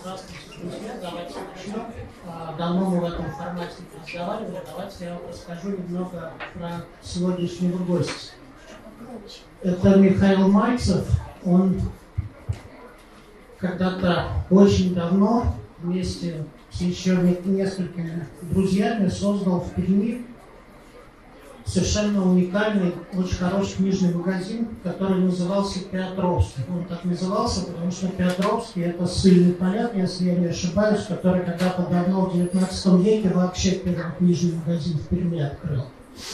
Здравствуйте, друзья. Давайте начнем. Давно мы в этом формате не разговаривали. Давайте я вам расскажу немного про сегодняшнего гостя. Это Михаил Мальцев. Он когда-то очень давно вместе с еще несколькими друзьями создал в Перми совершенно уникальный, очень хороший книжный магазин, который назывался Петровский. Он так назывался, потому что Петровский — это ссыльный поляк, если я не ошибаюсь, который когда-то давно, в 19 веке, вообще первый книжный магазин в Перми открыл.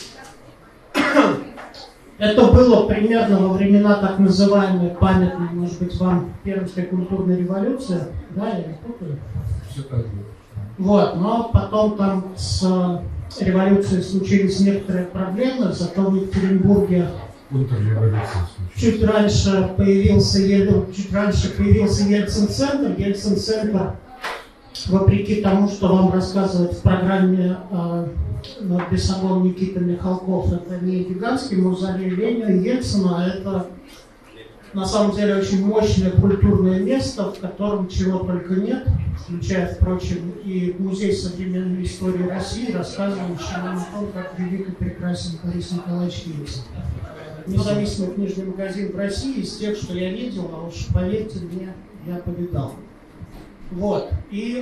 Это было примерно во времена так называемой памятной, может быть, вам, Пермской культурной революции. Да, я не путаю? Все так было. Вот, но потом там с революцией случились некоторые проблемы, зато в Екатеринбурге чуть раньше появился Ельцин-центр. Ельцин-центр, вопреки тому, что вам рассказывают в программе Бесогон Никита Михалков, это не гигантский мавзолей Ленина, Ельцина, это на самом деле очень мощное культурное место, в котором чего только нет, включая, впрочем, и Музей современной истории России, рассказывающий нам о том, как велик и прекрасен Борис Николаевич Ельцин. Независимый книжный магазин в России из тех, что я видел, а уж поверьте мне, я повидал. Вот. И,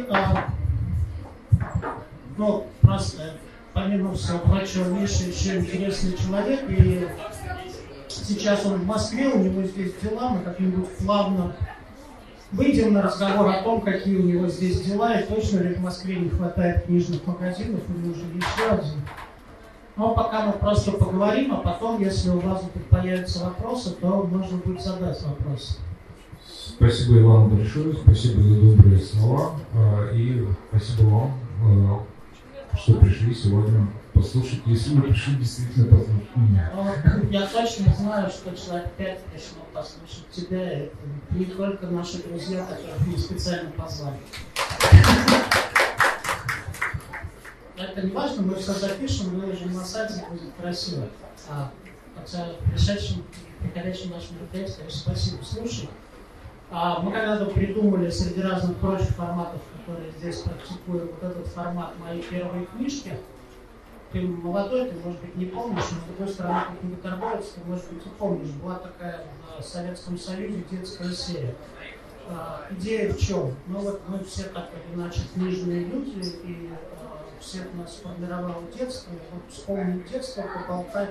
просто, помимо всего прочего, Миша еще интересный человек, и сейчас он в Москве, у него здесь дела, мы как-нибудь плавно выйдем на разговор о том, какие у него здесь дела, и точно ли в Москве не хватает книжных магазинов, или уже еще один. Но пока мы просто поговорим, а потом, если у вас появятся вопросы, то можно будет задать вопросы. Спасибо, Иван, большое, спасибо за добрые слова, и спасибо вам, что пришли сегодня послушать, если вы пришли действительно послушать меня. Я точно знаю, что человек 5 пришел послушать тебя, это не только наши друзья, которых мы специально позвали. Это не важно, мы все запишем, выложим на сайте, будет красиво. Хотя приходящим нашим мероприятиям, конечно, спасибо, слушай. Мы когда-то придумали среди разных прочих форматов, которые здесь практикуем, вот этот формат «Мои первые книжки». Ты молодой, ты, может быть, не помнишь, но с другой стороны, как книготорговец, ты, может быть, и помнишь. Была такая в Советском Союзе детская серия. Идея в чем? Ну вот мы все так или иначе книжные люди, и всех нас формировало детство. Вот вспомнить детство, поболтать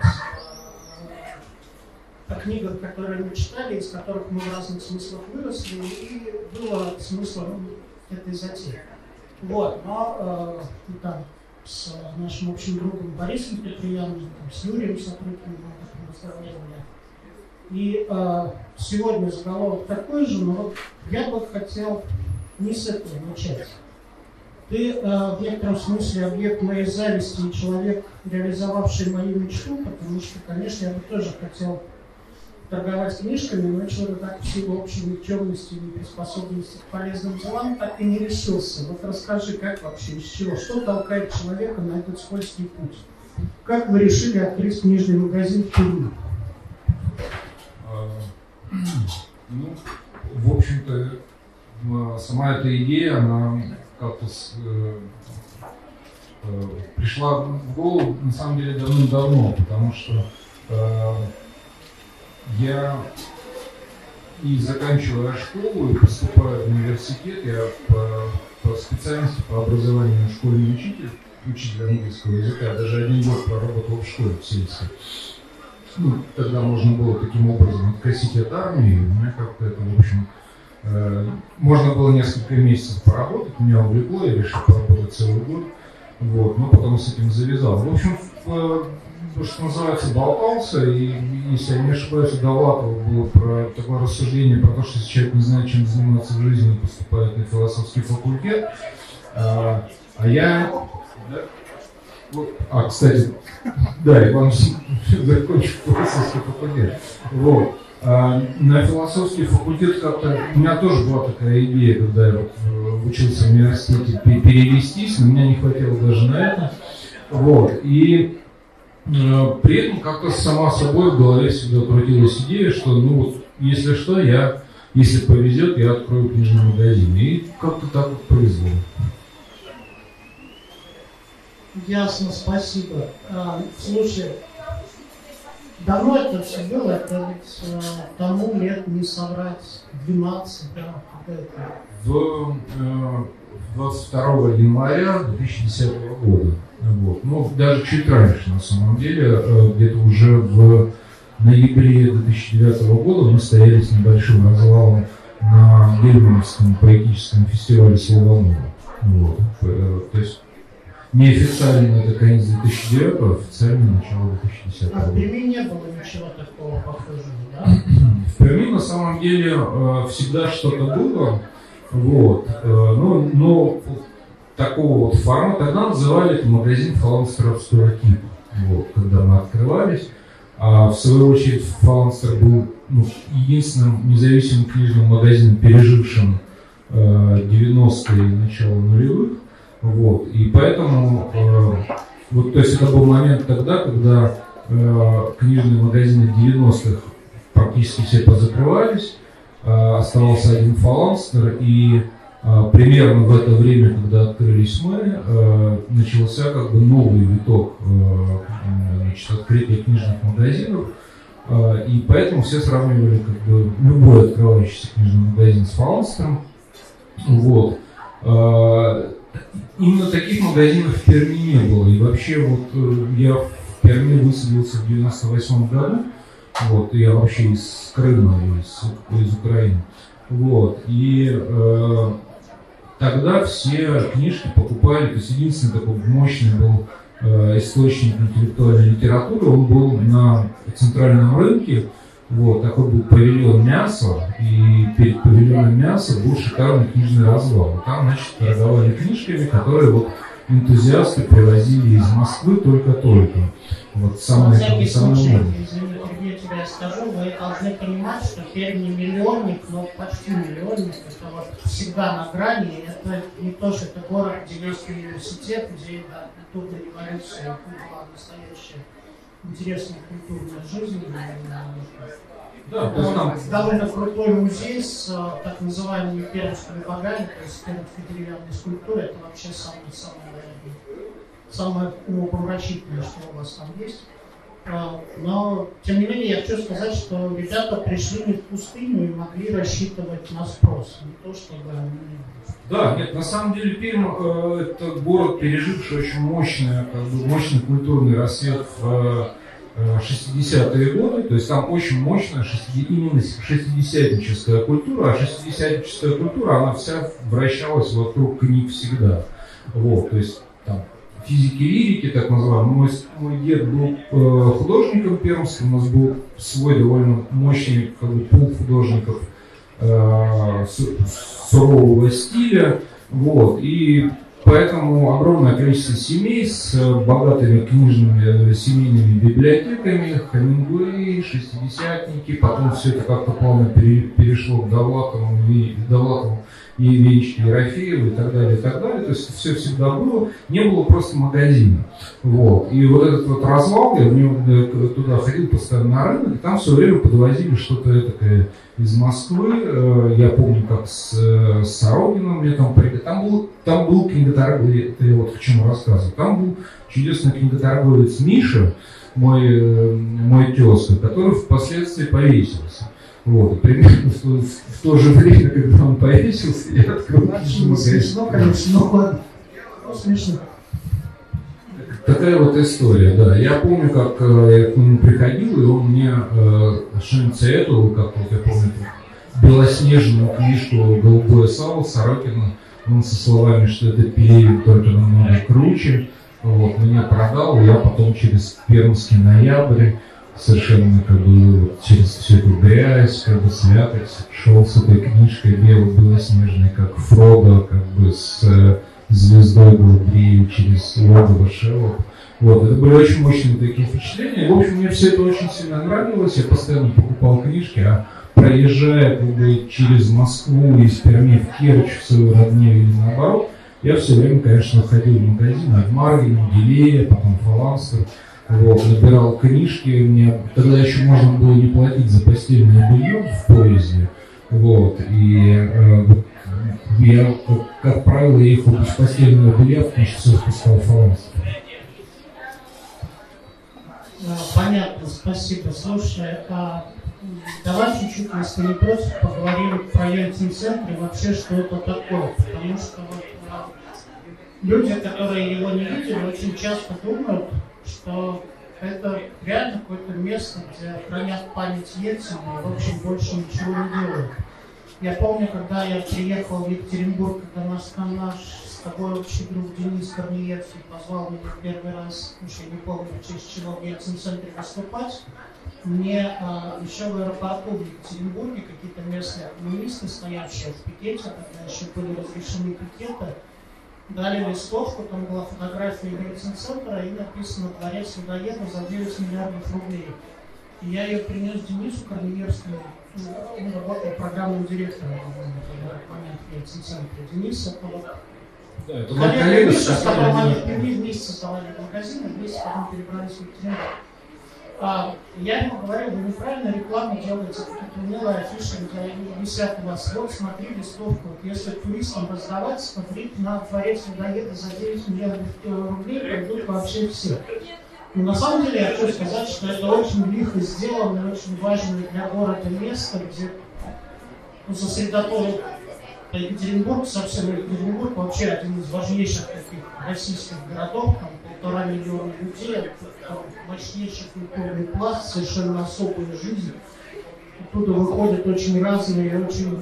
о книгах, которые мы читали, из которых мы в разных смыслах выросли, и было смыслом этой затеи. Вот, но там с нашим общим другом Борисом Петрияновым, с Юрием Сапрыкиным разговаривали. И сегодня заголовок такой же, но вот я бы хотел не с этого начать. Ты в некотором смысле объект моей зависти и человек, реализовавший мою мечту, потому что, конечно, я бы тоже хотел торговать книжками, но чего-то так в силу общей никчемности и неприспособленности к полезным делам так и не решился. Вот расскажи, как вообще, из чего, что толкает человека на этот скользкий путь? Как вы решили открыть книжный магазин в Перми? Ну, в общем-то, сама эта идея, она как-то пришла в голову, на самом деле, давным-давно, потому что я и заканчивая школу, и поступая в университет, я по специальности, по образованию школьный учитель английского языка, даже 1 год проработал в школе в сельской. Ну, тогда можно было таким образом откосить от армии, и у меня как-то это, в общем, можно было несколько месяцев поработать, меня увлекло, я решил поработать целый год, вот, но потом с этим завязал. В общем, что называется, болтался, и, если я не ошибаюсь, у Довлатова было про такое рассуждение про то, что если человек не знает, чем заниматься в жизни, он поступает на философский факультет. Кстати, да, Иван закончил философский факультет. Вот. На философский факультет как-то у меня тоже была такая идея, когда я учился в университете, перевестись, но меня не хватило даже на это. Вот. И при этом как-то сама собой в голове всегда крутилась идея, что, ну вот, если что, я если повезет, я открою книжный магазин. И как-то так вот повезло. Ясно, спасибо. Слушай, давно это все было? Это ведь тому лет не соврать 12, да? В 22 января 2010 года. Вот. Ну, даже чуть раньше, на самом деле, где-то уже в ноябре 2009 года мы стояли с небольшим развалом на Гельмановском поэтическом фестивале Слованова. Вот. То есть неофициально это конец 2009, а официально начало 2010 года. А в Перми не было ничего такого похожего, да? В Перми на самом деле всегда что-то было. Вот. Но такого вот формата, тогда называли это магазин фаланстеровского типа. Вот, когда мы открывались. А в свою очередь Фаланстер был единственным независимым книжным магазином, пережившим 90-е и начало нулевых. Вот. И поэтому вот, то есть это был момент тогда, когда книжные магазины 90-х практически все позакрывались, оставался один Фаланстер, и примерно в это время, когда открылись мы, начался как бы новый виток открытия книжных магазинов, и поэтому все сравнивали как бы любой открывающийся книжный магазин с Фаланстером. Вот. Именно таких магазинов в Перми не было, и вообще вот я в Перми высадился в 98 году, вот, я вообще из Крыма, из Украины, вот, и тогда все книжки покупали, то есть единственный такой мощный был источник интеллектуальной литературы, он был на центральном рынке, вот, такой был павильон мяса, и перед павильоном мяса был шикарный книжный развал. Там, значит, торговали книжками, которые вот энтузиасты привозили из Москвы только-только. Вот самые извини, я тебе скажу, вы должны понимать, что Пермь не миллионник, но почти миллионник, это вот всегда на грани, это не то, что это город, где есть университет, где культурная революция была настоящая, интересная культурная жизнь. Да, это довольно крутой музей с так называемыми пермскими богами, то есть пермской деревянной скульптурой, это вообще самое умопомрачительное, что у вас там есть. Но, тем не менее, я хочу сказать, что ребята пришли не в пустыню и могли рассчитывать на спрос. Не то, чтобы они... Да, нет, на самом деле Пермь это город, переживший очень мощный культурный рассвет в 60-е годы, то есть там очень мощная именно шестидесятническая культура, а шестидесятническая культура, она вся вращалась вокруг книг всегда. Вот, то есть там физики лирики, так называемый. Мой дед был художником пермским, у нас был свой довольно мощный пул художников сурового стиля, вот, и поэтому огромное количество семей с богатыми книжными семейными библиотеками, Хемингуэй, шестидесятники, потом все это как-то плавно перешло к Довлатову и Ильичке Ерофееву и так далее, то есть все всегда было, не было просто магазина. Вот. И вот этот вот развал, я туда ходил постоянно на рынок, и там все время подвозили что-то этакое из Москвы. Я помню, как с Сорокином мне там был книготорговец, это я вот к чему рассказываю, там был чудесный книготорговец Миша, мой тезка, который впоследствии повесился. Вот, примерно в то же время, когда он повесился, я открыл книжный магазин. Смешно, конечно, но ладно. Смешно. Такая вот история, да. Я помню, как я к нему приходил, и он мне что-нибудь советовал, как вот я помню, белоснежную книжку «Голубое сало» Сорокина. Он со словами, что это Пелевин, только намного круче. Вот, мне продал, и я потом через Пермский ноябрь совершенно через всю эту грязь, святость, шел с этой книжкой белоснежной, как Фродо, с звездой Галатеи через логово Шеллоп. Вот, это были очень мощные такие впечатления. В общем, мне все это очень сильно нравилось. Я постоянно покупал книжки, а проезжая через Москву из Перми в Керчь, в свою родню или наоборот, я все время, конечно, ходил в магазин от Маргина, Гелея, потом Фаланстер. Вот, набирал книжки, мне тогда еще можно было не платить за постельное белье в поезде, Вот. И я, как правило, ехал без постельного белья, потому что все спускал фаланс. Понятно, спасибо. Слушай, давай чуть-чуть, если не против, поговорим про Ельцин-центр и вообще, что это такое. Потому что люди, которые его не видели, очень часто думают, что это реально какое-то место, где хранят память Ельцина и, в общем, больше ничего не делают. Я помню, когда я приехал в Екатеринбург, когда наш с тобой общий друг Денис Корнеевский позвал меня первый раз, уж я не помню, в честь чего в Ельцин-центре выступать, мне еще в аэропорту в Екатеринбурге какие-то местные коммунисты, стоявшие в пикете, тогда еще были разрешены пикеты, дали листовку, там была фотография Ельцин-центра и написано «Дворец людоеда за 9 миллиардов рублей». И я ее принес Денису Корнеевскому, он работал программным директором в момент в Ельцин-центре. Денис, это вот... Да, это мой коллега, с которым они вместе создавали магазин, вместе потом перебрались в Екатеринбург. Я ему говорил, вы неправильно рекламу делаете, какие-то умелые афиши, где они висят у вас. Вот, смотри листовку. Вот, если туристам раздавать, смотреть на дворец людоеда за 9 миллиардов рублей, пойдут вообще все. Но на самом деле я хочу сказать, что это очень лихо сделано, очень важное для города место, где сосредоточен Екатеринбург, совсем Екатеринбург вообще один из важнейших таких российских городов, там 1,5 миллиона людей, там мощнейший культурный пласт, совершенно особая жизнь. Оттуда выходят очень разные, очень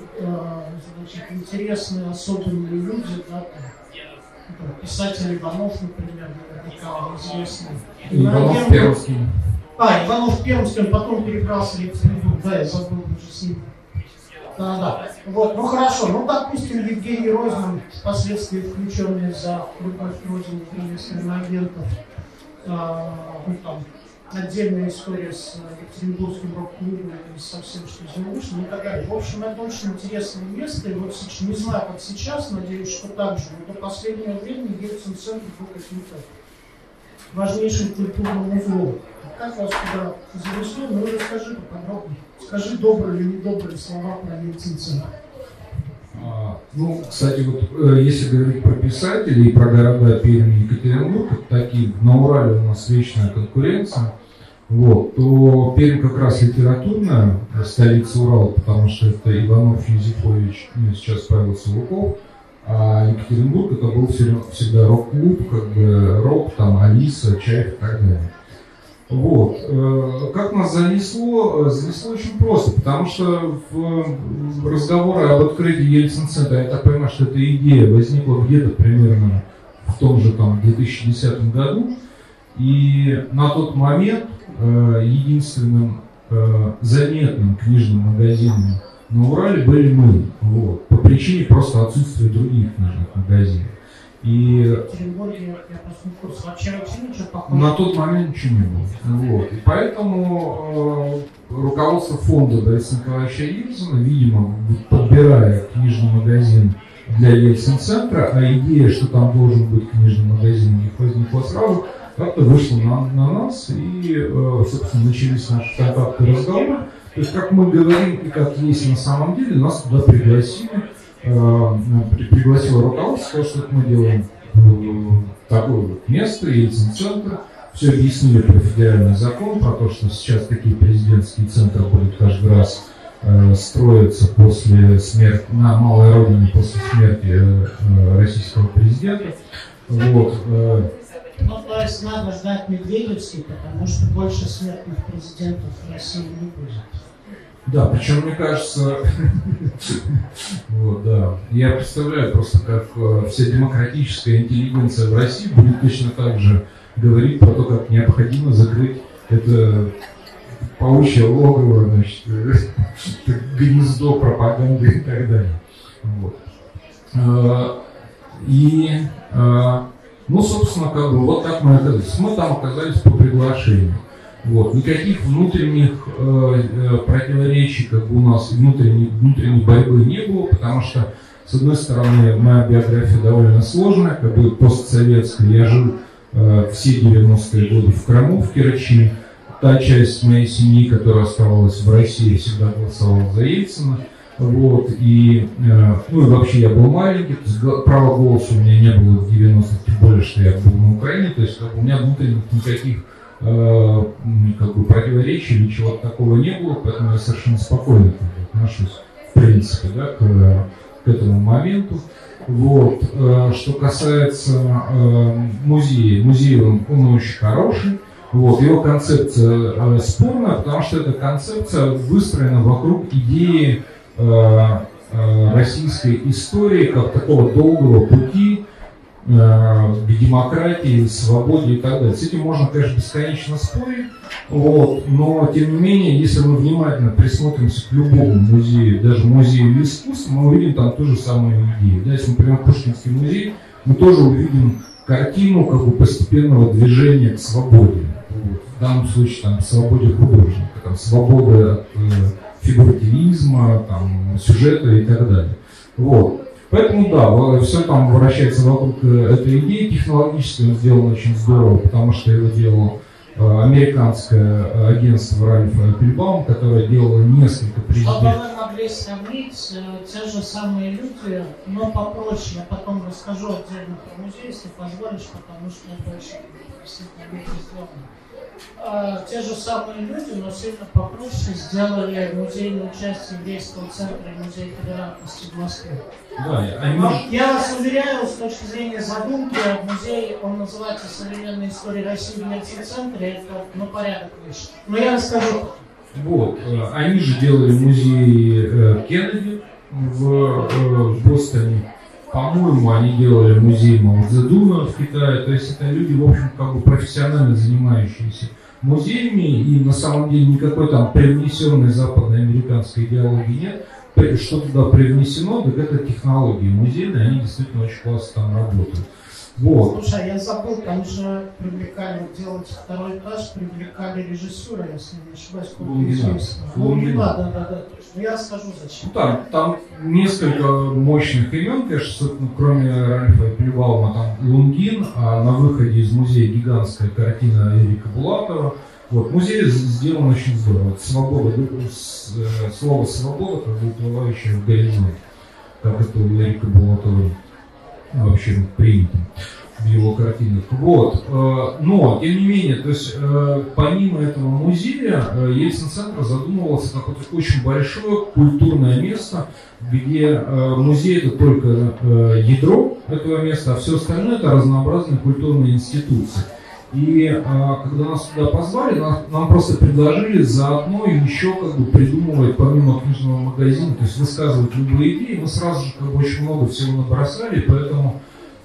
интересные, особенные люди, да, писатель Иванов, например, наверняка известный. Иванов Пермский. Иванов Пермский, он потом перебрался в Екатеринбург, да, я забыл уже с ним. Да. Вот, ну хорошо, ну допустим, Евгений Розман, впоследствии включенный за любовь к родине приветственных агентов, там отдельная история с Екатеринбургским рок-клубом и со всем, что из него вышло, и так далее. В общем, это очень интересное место, и вот сейчас, не знаю, как сейчас, надеюсь, что так же, но до последнего времени Ельцин-центр был каким-то важнейшим культурным узлом. Как вас туда занесло? Ну, расскажи поподробнее. Скажи добрые или недобрые слова про Ельцин-центр. Ну, кстати, вот если говорить про писателей и про города Пермь и Екатеринбург, такие на Урале у нас вечная конкуренция, вот, то Пермь как раз литературная столица Урала, потому что это Иванов, Юзефович, ну, сейчас Павел Силуков, а Екатеринбург это был всегда рок-клуб, как бы рок, там, Алиса, Чайф и так далее. Вот. Как нас занесло? Занесло очень просто, потому что в разговоры об открытии Ельцин-центра, я так понимаю, что эта идея возникла где-то примерно в том же там 2010 году, и на тот момент единственным заметным книжным магазином на Урале были мы, вот, по причине просто отсутствия других книжных магазинов. И в Екатеринбурге, я просто не в курсе, вообще ничего похожего? На тот момент ничего не было. Вот. И поэтому руководство фонда Бориса Николаевича Ельцина, видимо, подбирая книжный магазин для Ельцин-центра, а идея, что там должен быть книжный магазин, не возникла сразу, как-то вышло на нас, и, собственно, начались наши контакты и разговоры. То есть, как мы говорим и как есть на самом деле, нас туда пригласили. Пригласило руководство, что мы делаем такое вот место, Ельцин-центр. Все объяснили про федеральный закон, про то, что сейчас такие президентские центры будут каждый раз строиться после смерти, на малой родине после смерти российского президента. Вот. Ну, то есть надо ждать Медведевский, потому что больше смертных президентов в России не будет. Да, причем, мне кажется, вот, да, я представляю просто, как вся демократическая интеллигенция в России будет точно так же говорить про то, как необходимо закрыть это паучье логово, значит, гнездо пропаганды и так далее. Вот. Ну, собственно, как бы вот так мы оказались. Мы там оказались по приглашению. Вот. Никаких внутренних противоречий как бы у нас, внутренней борьбы не было, потому что, с одной стороны, моя биография довольно сложная, как бы постсоветская. Я жил все 90-е годы в Крыму, в Керчи. Та часть моей семьи, которая оставалась в России, всегда голосовала за Ельцина. Вот, и, ну и вообще я был маленький, то есть права голоса у меня не было в 90-х, тем более, что я был на Украине, то есть у меня внутренних никаких как бы противоречий или чего-то такого не было, поэтому я совершенно спокойно отношусь, в принципе, да, к этому моменту. Вот. Что касается музея, музей он очень хороший. Вот. Его концепция спорная, потому что эта концепция выстроена вокруг идеи российской истории как такого долгого пути к демократии, свободе и так далее. С этим можно, конечно, бесконечно спорить, вот, но, тем не менее, если мы внимательно присмотримся к любому музею, даже музею искусств, мы увидим там ту же самую идею. Да, если мы придем в Пушкинский музей, мы тоже увидим картину как бы постепенного движения к свободе. Вот. В данном случае там, свободе художника, там, свобода от фигуративизма, там, сюжета и так далее. Вот. Поэтому да, все там вращается вокруг этой идеи. Технологически он сделан очень здорово, потому что его делало американское агентство Ральфа Эппельбаум, которое делало несколько Чтобы президентов. вы могли сравнить, те же самые люди, но попроще. Я потом расскажу отдельно про музей, если позволишь, потому что это очень действительно сделано. Те же самые люди, но сильно попроще, сделали музейную часть еврейского центра и музей толерантности в Москве. Да, Я вас уверяю, с точки зрения задумки, музей, он называется «Современная история России в Ельцин-центре», это на порядок выше. Но я расскажу. Вот, они же делали музей Кеннеди в Бостоне. По-моему, они делали музей Мао Цзэдуна в Китае. То есть это люди, в общем, как бы профессионально занимающиеся музеями. И на самом деле никакой там привнесенной западноамериканской идеологии нет. Что туда привнесено, так это технологии музейные. Они действительно очень классно там работают. Вот. Слушай, я забыл, там же привлекали делать второй этаж, привлекали режиссера, если не ошибаюсь, Лунгина. Да. Я расскажу зачем. Ну, там несколько мощных имен, конечно, собственно, кроме Ральфа Эппельбаума, там Лунгин, а на выходе из музея гигантская картина Эрика Булатова. Вот, музей сделан очень здорово. Свобода, слово «свобода», как бы уплывающее в горизонт, как это у Эрика Булатова вообще принято в его картинах. Вот. Но, тем не менее, то есть, помимо этого музея, Ельцин-центр задумывался как вот очень большое культурное место, где музей это только ядро этого места, а все остальное это разнообразные культурные институции. И когда нас туда позвали, нам просто предложили заодно еще как бы придумывать помимо книжного магазина, то есть высказывать любые идеи. Мы сразу же как бы очень много всего набросали, поэтому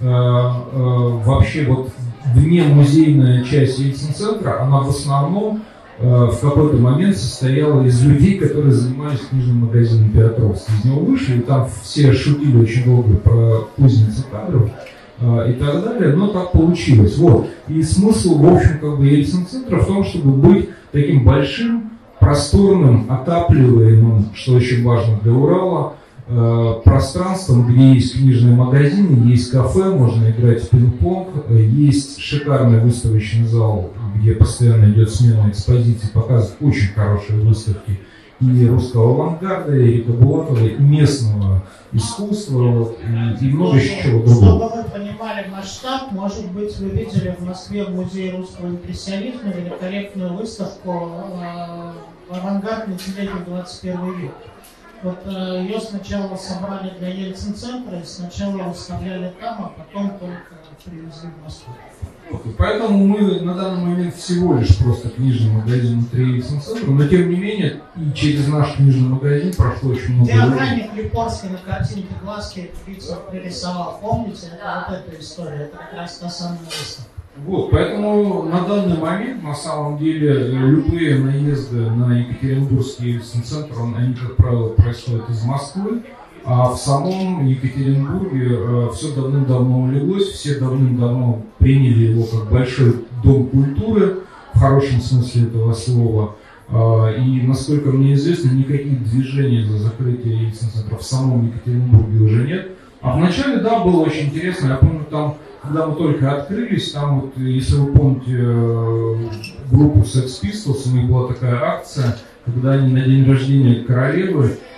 вообще вот вне музейная часть Ельцин-центра, она в основном в какой-то момент состояла из людей, которые занимались книжным магазином Петровский. Из него вышли, и там все шутили очень долго про кузницу кадров и так далее, но так получилось. Вот. И смысл, в общем, как бы Ельцин-центра в том, чтобы быть таким большим, просторным, отапливаемым, что очень важно для Урала, пространством, где есть книжные магазины, есть кафе, можно играть в пинг-понг, есть шикарный выставочный зал, где постоянно идет смена экспозиций, показывают очень хорошие выставки и русского авангарда, и Эрика Булатова, и местного искусства, и много еще чего другого. Чтобы вы понимали масштаб, может быть, вы видели в Москве в Музее русского импрессионизма великолепную выставку «Авангард Нетелегий 21 век». Вот ее сначала собрали для Ельцин-центра, и сначала выставляли там, а потом только привезли в Москву. Поэтому мы на данный момент всего лишь просто книжный магазин внутри Ельцин-центра, но тем не менее и через наш книжный магазин прошло очень много Где времени. охранник Липорский на картинке глазки лица пририсовал, помните? Это вот эта история, это как раз та самая выставка. Вот, поэтому на данный момент, на самом деле, любые наезды на Екатеринбургский Ельцин-центр, они, как правило, происходят из Москвы, а в самом Екатеринбурге все давным-давно улеглось, все давным-давно приняли его как большой дом культуры, в хорошем смысле этого слова. И, насколько мне известно, никаких движений за закрытие Ельцин-центра в самом Екатеринбурге уже нет. А вначале, да, было очень интересно, я помню, там, когда мы только открылись, там вот, если вы помните группу Sex Pistols, у них была такая акция, когда они на день рождения королевы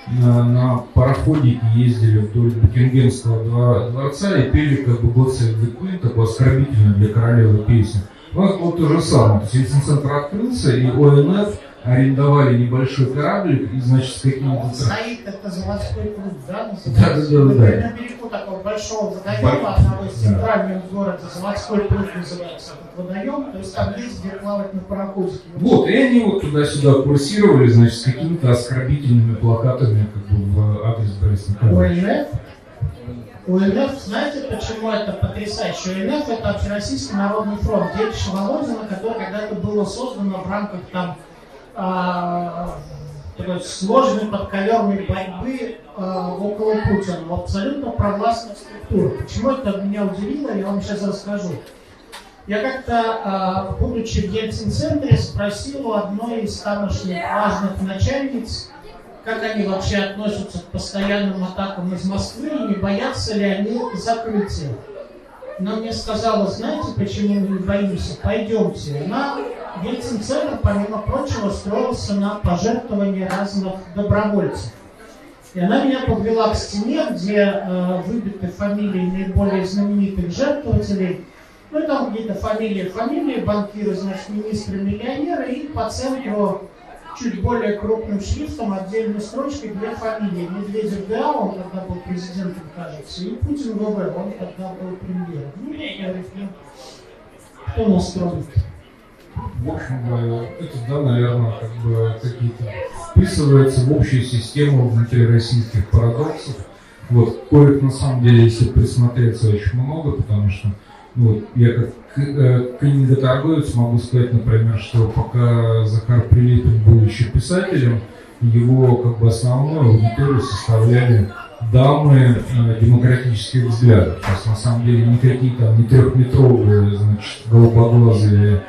на пароходике ездили вдоль Букингемского дворца и пели как бы God Save the Queen, такую оскорбительную для королевы песню. Вот то же самое. То есть Ельцин-центр открылся, и ОНФ арендовали небольшой кораблик, и, значит, с какими-то... Стоит это заводской клуб, да? Да. На берегу такого большого водоема, одного из центральных города, заводской клуб называется этот водоем, то есть там есть где плавать на пароходике. Вот, и они вот туда-сюда курсировали, значит, с какими-то оскорбительными плакатами, как бы, в адрес Бориса Николаевича. УНФ, знаете, почему это потрясающе? УНФ — это Общероссийский народный фронт, детище Володина, которое когда-то было создано в рамках там такой сложной подковерной борьбы около Путина, в абсолютно провластных структурах. Почему это меня удивило, я вам сейчас расскажу. Я как-то, будучи в Ельцин-центре, спросил у одной из тамошних важных начальниц, как они вообще относятся к постоянным атакам из Москвы и не боятся ли они закрытия. Она мне сказала: знаете, почему мы не боимся? Пойдемте. Ельцин-центр, помимо прочего, строился на пожертвования разных добровольцев. И она меня подвела к стене, где выбиты фамилии наиболее знаменитых жертвователей. Ну и там какие-то фамилии, банкиры, значит, министры, миллионеры, и по центру чуть более крупным шрифтом, отдельной строчкой, две фамилии. Медведев ГА, он тогда был президентом, кажется, и Путин ВВ, он тогда был премьером. Ну, я говорю, кто нас строит? В общем, это, да, наверное, как бы какие-то вписывается в общую систему внутрироссийских парадоксов. Вот, коих на самом деле, если присмотреться, очень много, потому что вот, я как книготорговец могу сказать, например, что пока Захар Прилепин был еще писателем, его как бы основную аудиторию составляли дамы демократических взглядов. То есть на самом деле никакие там не трехметровые, значит, голубоглазые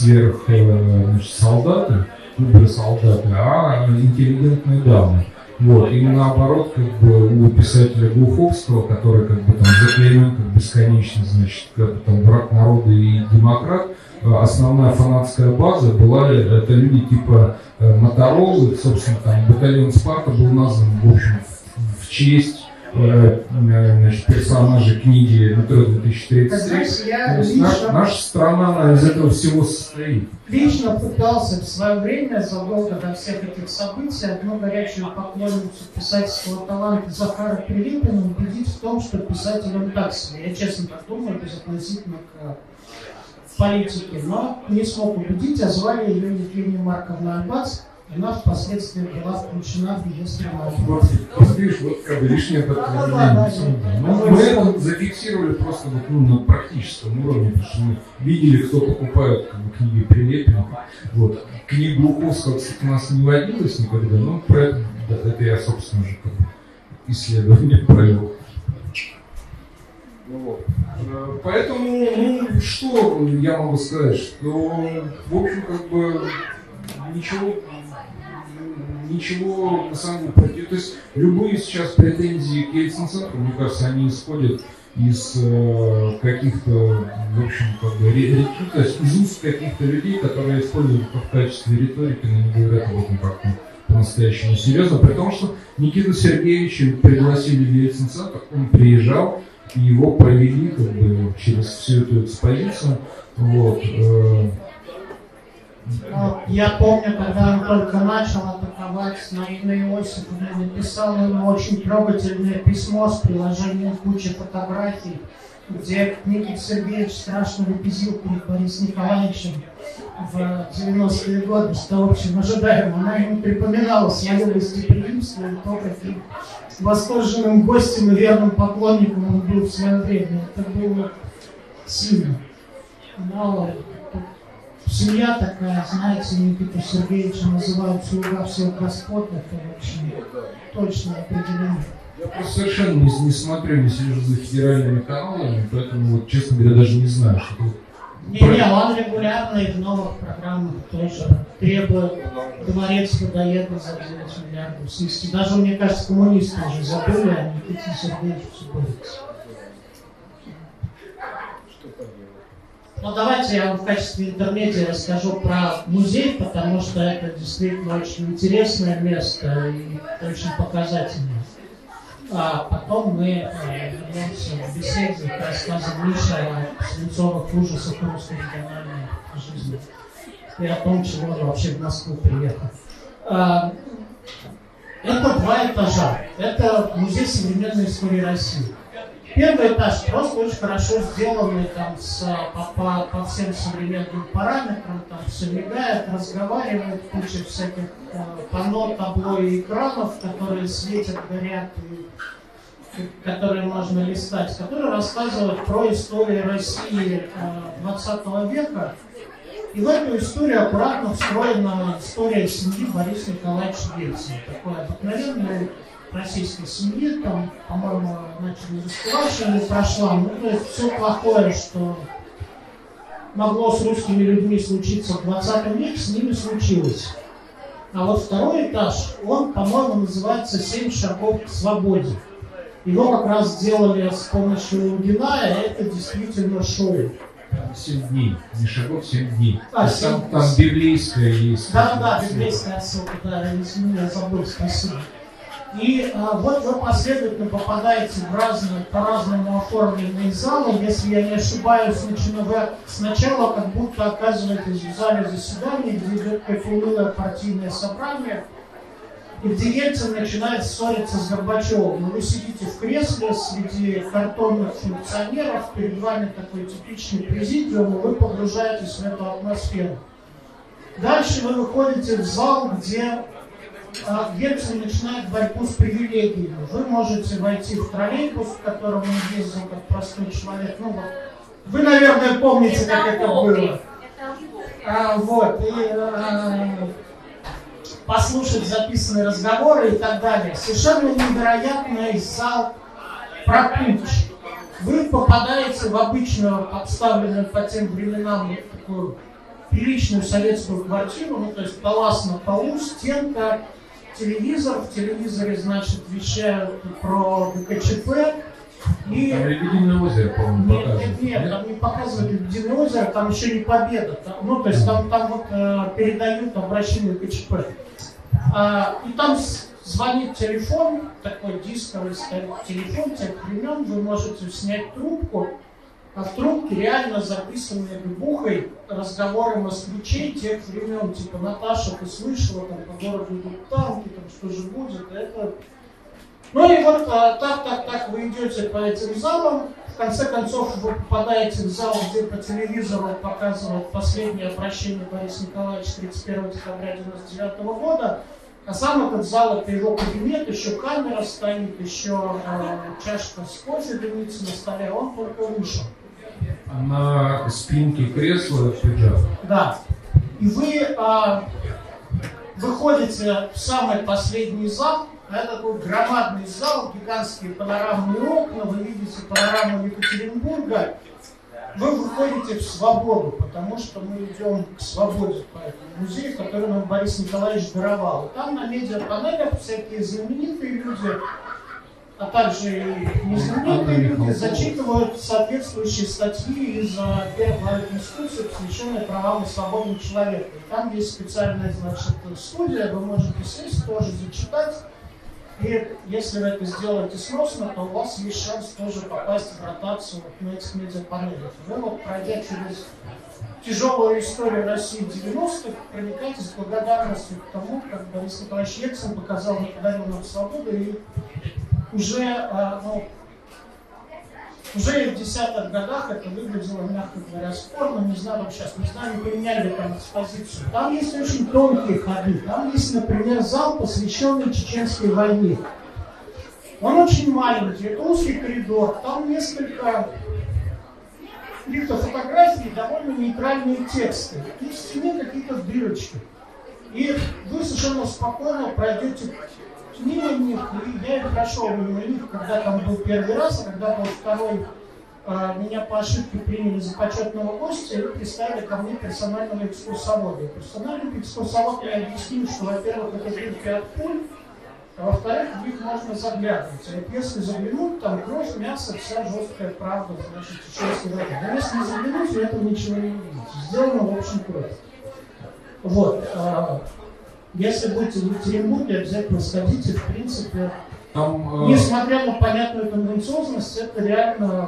солдаты, солдаты, а интеллигентные дамы. Вот, и наоборот, как бы у писателя Глуховского, который как бы там заклеймен как бесконечно, значит, как там враг народа и демократ, основная фанатская база была это люди типа Моторолы, собственно, там батальон Спарта был назван, в общем, в честь значит, персонажей книги «Метро 2033». Наша страна из этого всего состоит. Лично пытался в свое время, задолго до всех этих событий, одну горячую поклонницу писательского таланта Захара Прилепина убедить в том, что писатель он так себе. Я честно так думаю, безотносительно к политике. Но не смог убедить, а звали ее Евгения Марковна Арбац. Она впоследствии была включена в реестр Маркова. Вот видишь, вот как бы лишнее подтверждение. Мы это зафиксировали просто вот, на практическом уровне, потому что мы видели, кто покупает как бы, книги Прилепина. Вот. Книгу Глуховского, кстати, у нас не водилось никогда, но про это, да, это я, собственно же, как бы, исследование провел. Вот. Поэтому, ну, что я могу сказать, что, в общем, как бы, ничего на самом деле, то есть любые сейчас претензии к Ельцин-центру, мне кажется, они исходят из каких-то, в общем, как бы, то есть из уст каких-то людей, которые используют это в качестве риторики, но не говорят об этом как-то по-настоящему серьезно, при том, что Никиту Сергеевича пригласили в Ельцин-центр, он приезжал, и его провели как бы через всю эту экспозицию, вот. Я помню, когда он только начал атаковать Марину Иосифовну, написал ему очень трогательное письмо с приложением кучи фотографий, где Никита Сергеевич страшно выпизил перед Борисом Николаевичем в 90-е годы, что, в общем, ожидаемо. Она ему припоминала свое гостеприимство и то, каким восторженным гостем и верным поклонником он был в свое время. Это было сильно. Но семья такая, знаете, Никиту Сергеевича называют слуга всех господ, это очень точное определение. Я просто совершенно не смотрю, не слежу за федеральными каналами, поэтому, вот, честно говоря, даже не знаю, что тут. Не, он регулярно и в новых программах тоже требует дворец Людоеда за 9 миллиардов снести. Даже, мне кажется, коммунисты уже забыли, а Никита Сергеевич все борется. Ну, давайте я вам в качестве интермедиа расскажу про музей, потому что это действительно очень интересное место и очень показательное. А потом мы вернемся в беседе к рассказам Миши о свинцовых ужасах русской региональной жизни и о том, чего он вообще в Москву приехал. Это 2 этажа. Это музей современной истории России. Первый этаж просто очень хорошо сделанный там по всем современным параметрам, там все мигает, разговаривает, куча всяких панно, табло и экранов, которые светят, горят, и которые можно листать, которые рассказывают про историю России 20 века. И в эту историю аккуратно встроена история семьи Бориса Николаевича Ельцина. Такой обыкновенной российской семьи, там, по-моему, начали раскрывать, что не прошла. Ну, то есть все плохое, что могло с русскими людьми случиться в 20 веке, с ними случилось. А вот 2-й этаж, он, по-моему, называется «7 шагов к свободе». Его как раз сделали с помощью Лугина, и это действительно шоу. 7 дней, не шагов, 7 дней. Там библейская есть. Да, библейская ссылка, да, извини, я забыл, спасибо. И вот вы последовательно попадаете в по-разному оформленные залы. Если я не ошибаюсь, вы сначала как будто оказываетесь в зале заседаний, где идет какое-то унылое партийное собрание, и где Ельцин начинает ссориться с Горбачевым. Вы сидите в кресле среди картонных функционеров, перед вами такой типичный президиум, и вы погружаетесь в эту атмосферу. Дальше вы выходите в зал, где Ельцин начинает борьбу с привилегиями. Вы можете войти в троллейбус, в котором он ездил как простой человек. Ну, вот. Вы, наверное, помните, как это было. Послушать записанные разговоры и так далее. Совершенно невероятный зал про путч. Вы попадаете в обычную, обставленную по тем временам, такую приличную советскую квартиру, ну, то есть палас на полу, стенка, телевизор. В телевизоре, значит, вещают про ГКЧП. И... Там «Лебединое озеро», по-моему, показывают. Нет, там не показывают «Лебединое озеро», там еще не «Победа». Ну, то есть там вот передают обращение к ГКЧП. И там звонит телефон, такой дисковый телефон тех времен, вы можете снять трубку, а в трубке реально записаны бухой разговоры москвичей тех времен, типа: Наташа, ты слышала, там по городу идут танки, там что же будет, это... Ну и вот так вы идете по этим залам, в конце концов вы попадаете в зал, где по телевизору показывают последнее обращение Бориса Николаевича 31 декабря 1999 года, а сам этот зал — это его кабинет, еще камера стоит, еще чашка с кофе дымится на столе, он только вышел. На спинке кресла пиджак. Да. И вы выходите в самый последний зал. Это такой громадный зал, гигантские панорамные окна, вы видите панораму Екатеринбурга. Вы выходите в свободу, потому что мы идем к свободе по этому музею, который нам Борис Николаевич даровал. И там на медиапанелях всякие знаменитые люди, а также и незнаменитые люди зачитывают соответствующие статьи из первой главы Конституции, посвященные правам и свободам человека. И там есть специальная, значит, студия, вы можете сесть, тоже зачитать. И если вы это сделаете сносно, то у вас есть шанс тоже попасть в ротацию на этих медиапанелях. Вы вот, пройдя через тяжелую историю России 90-х, проникаете с благодарностью к тому, как Борис Николаевич Ельцин показал, подарил нам свободу, и уже в 10-х годах это выглядело, мягко говоря, спорно. Не знаю, сейчас не знаю, не поменяли там экспозицию. Там есть очень тонкие ходы. Там есть, например, зал, посвященный Чеченской войне. Он очень маленький, это узкий коридор. Там несколько каких-то фотографий, довольно нейтральные тексты. И в стене какие-то дырочки. И вы совершенно спокойно пройдете мимо них, и я прошел мимо них, когда там был первый раз, а когда был второй, меня по ошибке приняли за почетного гостя и представили ко мне персонального экскурсовода. Персональный экскурсовод мне объяснил, что, во-первых, это дырки от пуль, А во-вторых, в них можно заглядывать. А если заглянуть, там кровь, мясо, вся жесткая правда, значит, чеченский враг. Но если не заглянуть, вы этого ничего не увидите. Сделано, в общем, кровь. Вот. Если будете в Екатеринбурге, обязательно сходите, в принципе. Несмотря на понятную тенденциозность, это реально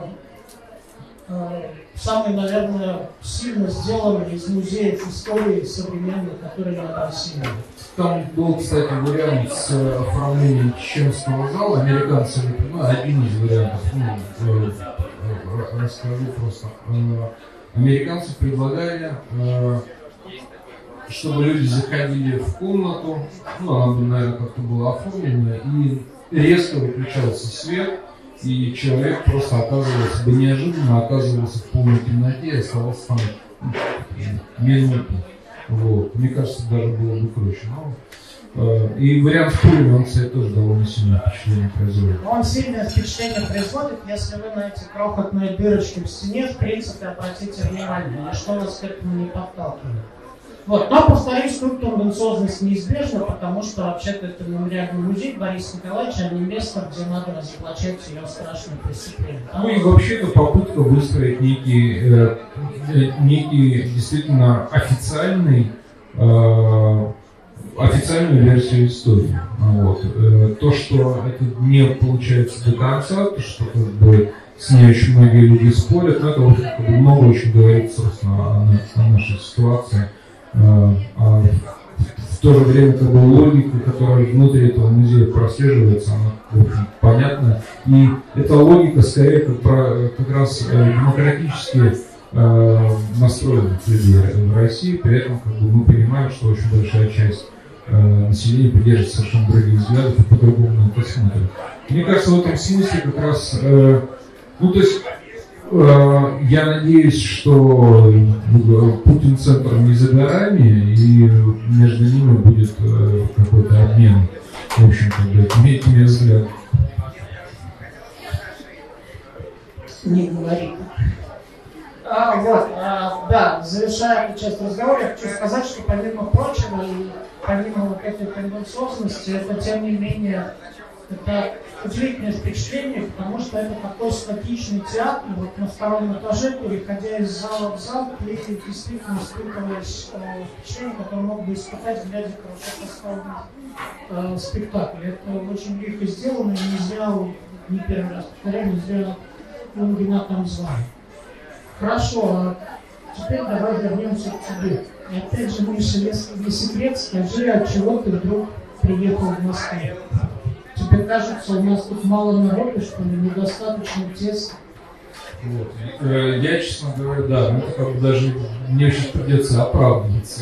самый, наверное, сильно сделанный из музеев истории современных, которые надо осенить. Там был, кстати, вариант с оформлением чеченского зала. Американцы, один из вариантов, расскажу просто. Американцы предлагали, чтобы люди заходили в комнату, она бы, наверное, как-то была оформлена, и резко выключался свет, и человек просто оказывался, неожиданно оказывался в полной темноте и оставался там минуту. Вот. Мне кажется, даже было бы круче. И вариант пули, он, кстати, тоже довольно сильное впечатление производит. Он сильное впечатление производит, если вы на эти крохотные дырочки в стене, в принципе, обратите внимание, ничто нас к этому не подталкивает. Вот. Но, повторюсь, тут тенденциозность неизбежна, потому что вообще-то это мемориальный музей Бориса Николаевича, а не место, где надо разоблачать ее страшные преступления. И вообще-то попытка выстроить некий действительно официальную версию истории. Вот. То, что это не получается до конца, то, что как бы с ней очень многие люди спорят, но это вот, как бы, много очень говорит, собственно, о нашей ситуации. А в то же время как бы логика, которая внутри этого музея прослеживается, она, в общем, понятна. И эта логика скорее как раз демократически настроенных людей в России. При этом как бы, мы понимаем, что очень большая часть населения придерживается совершенно других взглядов и по-другому на это смотрит. Мне кажется, в этом смысле как раз, я надеюсь, что Путин-центр не за горами, и между ними будет какой-то обмен, в общем, этими взглядами. Не говори. Да, завершая эту часть разговора, я хочу сказать, что помимо прочего, и помимо вот этой тенденциозности, это тем не менее это удивительное впечатление, потому что это такой статичный театр, вот на втором этаже, переходя из зала в зал, ты действительно испытываешь впечатление, которое мог бы испытать, глядя хорошо поставленный спектакль. Это очень легко сделано, и не зря, не первый раз повторяю, не зря Лунгина там звали. Хорошо, теперь давай вернемся к тебе. И опять же, Миша, если не секрет, скажи, от чего ты вдруг приехал в Москву? Тебе кажется, у нас тут мало народу, что ли, недостаточно тесно? Вот. Я, честно говоря, да, это как бы даже мне сейчас придется оправдываться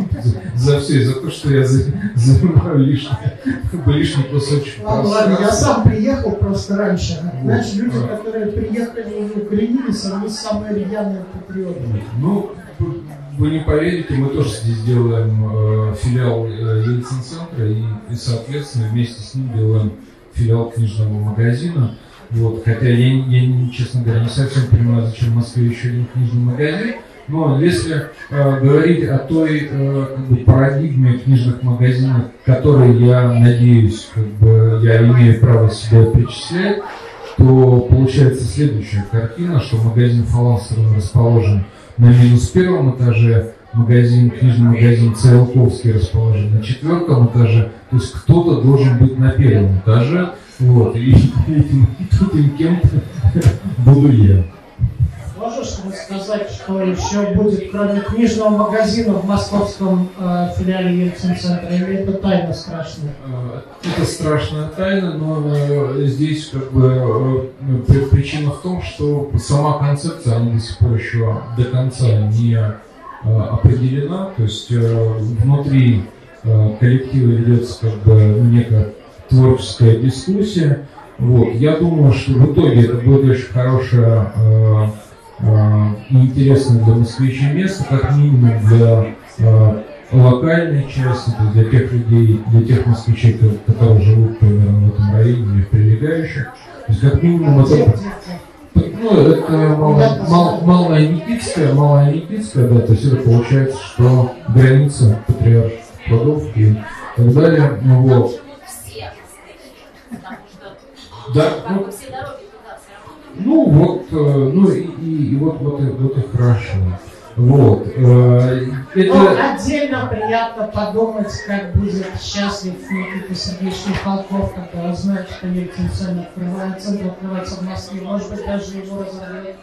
за все, за то, что я занимаю лишний кусочек. Ладно, я сам приехал просто раньше. Значит, люди, которые приехали и укоренились, они самые рьяные патриоты. Ну, вы не поверите, мы тоже здесь делаем филиал Ельцин-центра и, соответственно, вместе с ним делаем филиал книжного магазина. Вот, хотя я, честно говоря, не совсем понимаю, зачем в Москве еще один книжный магазин, но если говорить о той как бы, парадигме книжных магазинов, которые, я надеюсь, как бы, я имею право себя причислять, то получается следующая картина, что магазин Фаланстера расположен на -1 этаже, книжный магазин Циолковский расположен на 4 этаже, то есть кто-то должен быть на 1 этаже. Вот, и этим кем-то буду я. Можешь рассказать, что еще будет, кроме книжного магазина в московском филиале Ельцин-центра, или это тайна страшная? Это страшная тайна, но здесь как бы причина в том, что сама концепция, она до сих пор еще до конца не определена, то есть внутри коллектива ведется как бы некая творческая дискуссия. Вот. Я думаю, что в итоге это будет очень хорошее и интересное для москвичей место, как минимум для локальной части, для тех людей, для тех москвичей, которые живут примерно в этом районе или в прилегающих. То есть как минимум это Малая Никитская, да, то есть это получается, что граница Патриарших прудов и так далее. Вот. Да, как бы все дороги туда все равно. ну вот, вот и хорошо. Вот. Отдельно приятно подумать, как будет счастлив Никита Сергеевич Михалков, когда узнает, что Ельцин центр открывается в Москве. Может быть, даже его разорвет.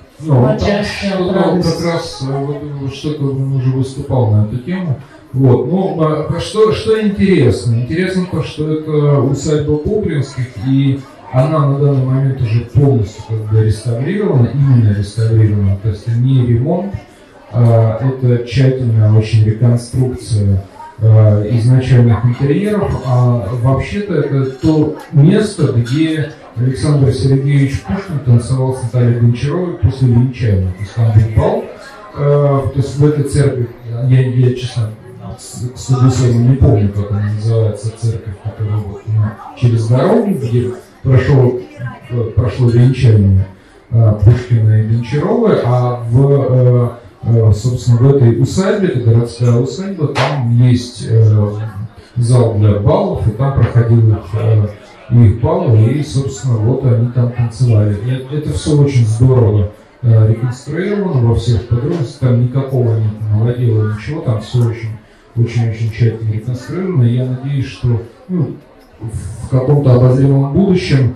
Как раз что-то он уже выступал на эту тему. Вот. Ну, что интересно? Интересно то, что это усадьба Купринских, и она на данный момент уже полностью как бы реставрирована, именно реставрирована, то есть не ремонт, это тщательная очень реконструкция изначальных интерьеров, а вообще-то это то место, где Александр Сергеевич Пушкин танцевал с Натальей Гончаровой после венчания. То есть там был бал, то есть в этой церкви, я честно, к стыду не помню, как она называется, церковь, которая вот, через дорогу, где прошло венчание Пушкина и Гончаровой, а собственно, в этой усадьбе, это городская усадьба, там есть зал для баллов, и там проходил их баллы, и, собственно, вот они там танцевали. И это все очень здорово реконструировано во всех подробностях, там никакого нет новодела, ничего, там все очень тщательно реконструировано. И я надеюсь, что в каком-то обозримом будущем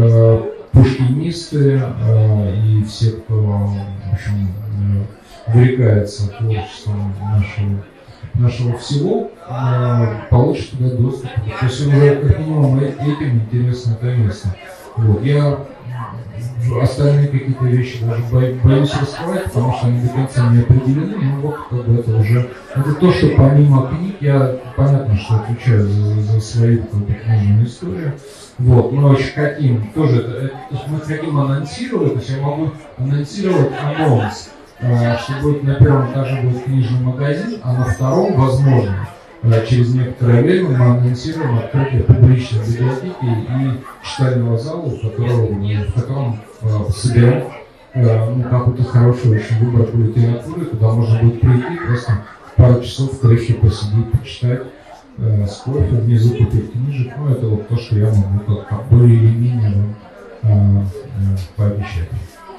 пушкинисты и все, кто, в общем, увлекается творчеством нашего всего, получит туда доступ. То есть уже как минимум этим интересно это место. Вот. Я остальные какие-то вещи даже боюсь раскрывать, потому что они до конца не определены, но вот как бы это уже это то, что помимо книг я понятно, что отвечаю за свою книжную историю. Вот, мы очень хотим тоже, мы хотим анонсировать, то есть я могу анонсировать анонс, что будет на первом этаже будет книжный магазин, а на втором, возможно, через некоторое время мы анонсируем открытие публичной библиотеки и читального зала, в котором соберем какой-то хороший очень выбор литературы, куда можно будет прийти, просто пару часов в крыше посидеть, почитать с кофе, внизу купить книжек. Ну, это вот то, что я могу как более или менее пообещать.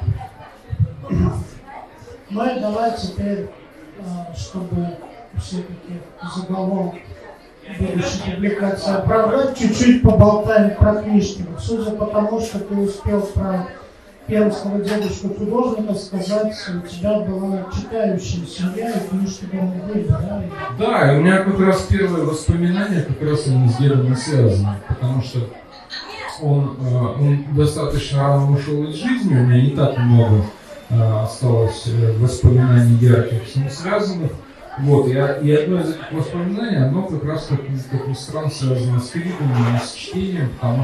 Ну и давай теперь, чтобы все-таки заголовок будущей публикации оправдать, чуть-чуть поболтаем про книжки. Судя по тому, что ты успел про пермского дедушку-художника сказать, у тебя была читающая семья, и книжки дома были, да? Да, и у меня как раз первые воспоминания как раз они с дедом и связаны, потому что он достаточно рано ушел из жизни, у меня не так много осталось воспоминаний ярких с ним связанных. Вот, и одно из этих воспоминаний, оно как раз, как ни странно, связано с книгами, с чтением, потому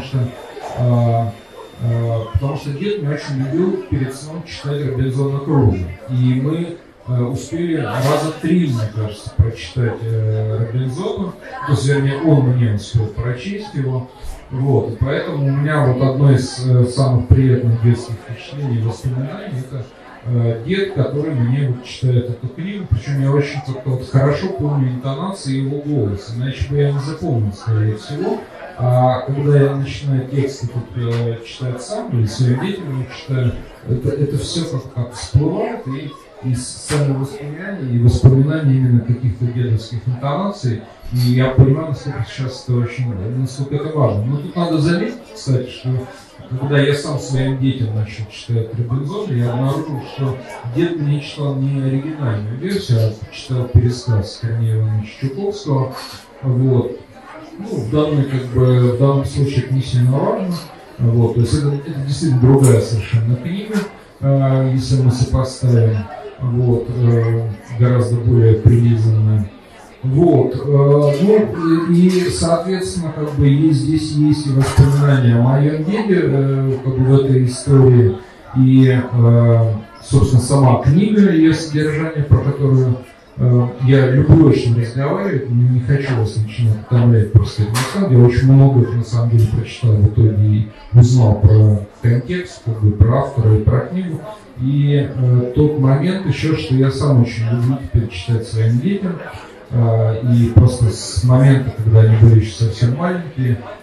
что дед мне очень любил перед сном читать Робинзона Круза. И мы успели раза 3, мне кажется, прочитать Робинзона. То есть, вернее, он мне успел прочесть его. Вот, и поэтому у меня вот одно из самых приятных детских впечатлений и воспоминаний — это дед, который мне вот читает эту книгу, причем я очень как-то вот хорошо помню интонации его голоса, иначе бы я не запомнил, скорее всего. А когда я начинаю тексты читать сам или своим детям читаю, это все как всплывает, и сами воспоминания, и воспоминания именно каких-то дедовских интонаций. И я понимаю, насколько сейчас это насколько это важно. Но тут надо заметить, кстати, что когда я сам своим детям начал читать Робинзона, я обнаружил, что дед мне читал не оригинальную версию, а читал пересказ Корнея Ивановича Чуковского. Вот. Ну, в данном случае это не сильно важно. Вот. То есть это действительно другая совершенно книга, если мы сопоставим. Вот. Гораздо более прилизанная. Вот, и, соответственно, здесь есть и воспоминания о моем деде, в этой истории, и, собственно, сама книга, ее содержание, про которую я люблю очень разговаривать, не хочу вас начинать утомлять просто этим. Я очень много, на самом деле, прочитал в итоге и узнал про контекст, про автора и про книгу. И тот момент еще, что я сам очень люблю теперь читать своим детям. И просто с момента, когда они были еще совсем маленькие,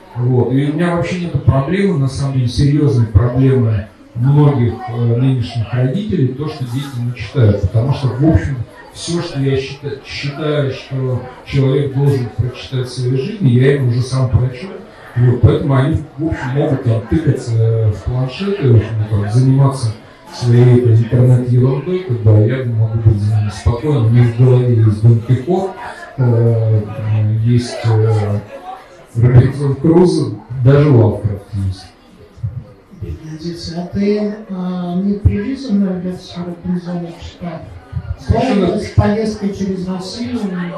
Вот. И у меня вообще нет проблемы, на самом деле, серьезной проблемы многих нынешних родителей, то, что дети не читают. Потому что, в общем, все, что я считаю, что человек должен прочитать в своей жизни, я им уже сам прочел. Вот. Поэтому они, в общем, могут там тыкаться в планшеты, в общем, там, заниматься своей интернет-ерундой, когда я могу быть за ними спокойно. У меня в голове есть Дон Кихот, есть Робинзон Крузо, даже Лавкрафт есть. А ты не привязанную версию Робинзона читал? С поездкой через Россию?